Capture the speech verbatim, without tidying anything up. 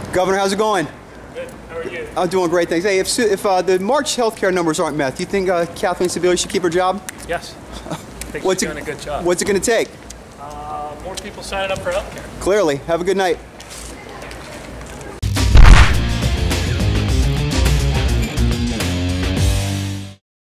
Governor, how's it going? Good. How are you? I'm doing great, thanks. Hey, if, if uh, the March healthcare numbers aren't met, do you think uh, Kathleen Sebelius should keep her job? Yes. I think what's she's it, doing a good job. What's it going to take? Uh, more people signing up for healthcare. Clearly. Have a good night.